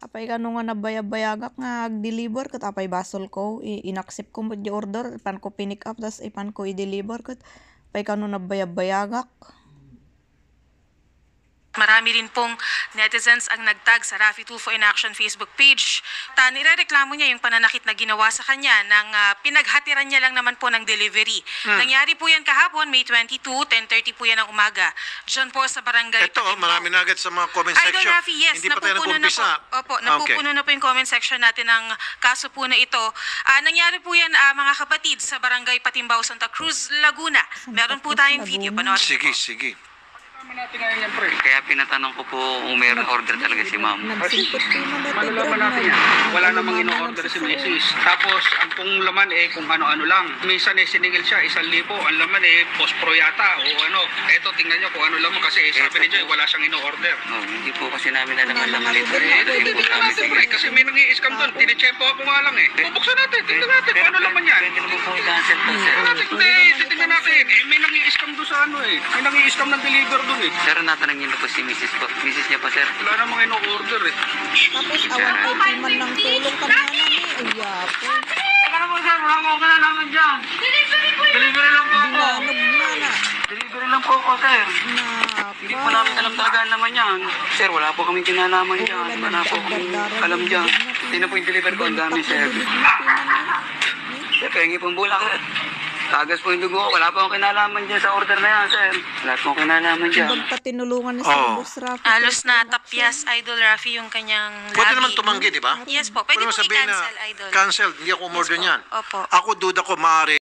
Apay kano nga nabayag-bayagak nga ag-deliver kat apay basol ko inaccept ko mo di order pan ko pinick up tas ipan ko i-deliver kat apay kano nabayag-bayagak. Marami rin pong netizens ang nagtag sa Raffy Tulfo in Action Facebook page. Nirereklamo niya yung pananakit na ginawa sa kanya ng pinaghatiran niya lang naman po ng delivery. Nangyari po yan kahapon, May 22, 10:30 po yan ng umaga. Diyan po sa barangay. Ito, marami na agad sa mga comment Idol section. Raffy, yes, Hindi pa tayo napupuno na po. nag-umpisa. Opo, napupuno na po yung comment section natin ng kaso po na ito. Nangyari po yan mga kapatid sa barangay Patimbao, Santa Cruz, Laguna. Meron po tayong video. Panoorin Sige, po. sige. Natin ngayon yan, pre. Kaya pinatanong ko po kung mayroong order talaga si ma'am. Nagsimpot ko yung mga Malalaman natin yan. Wala namang ino-order si Mrs. Tapos, ang kung laman kung ano-ano lang. Minsan siningil siya, 1,000. Ang laman pospro yata o ano. Eto, tingnan nyo kung ano laman kasi sabi ni Joy, wala siyang ino-order. Hindi po kasi namin alam ang laman ito. Hindi tingnan natin, pre. Kasi may nang-i-scam doon. Tinichepo ako nga lang Bubuksan natin, tingnan natin kung ano laman yan. Pwede naman po i-cancel po, sir. Hindi, titingnan natin. May nang-i-scam doon sa ano May nang-i-scam ng deliver doon Sir, natanangin na po si Mrs. po. Mrs. niya po, sir. Wala namang ino-order Tapos awan kay man ng tulong ka na namin. Ay, yapo. Ano po, sir? Wala ko na naman dyan. Delivery lang po ako. Binanog na na. Delivery lang po ako, sir. Hindi po namin alam talaga ang laman yan. Sir, wala po kaming kinalaman dyan. Wala po kaming alam dyan. Sino po yung deliver ko? Ang dami, sir. Sir, pengi pong bulak, sir. Tagas po yung dugo ko. Wala po akong kinalaman dyan sa order na yan, sir. Wala po akong kinalaman dyan. Ibang patinulungan ni sa Boss Raffy. Halos na tapyas, Idol Raffy, yung kanyang Pwede labi. naman tumanggi, di ba? Yes po. Pwede naman po sabihin na i-cancel, Idol. cancel, hindi ako umorder po. niyan. Opo. Ako duda ko, maaari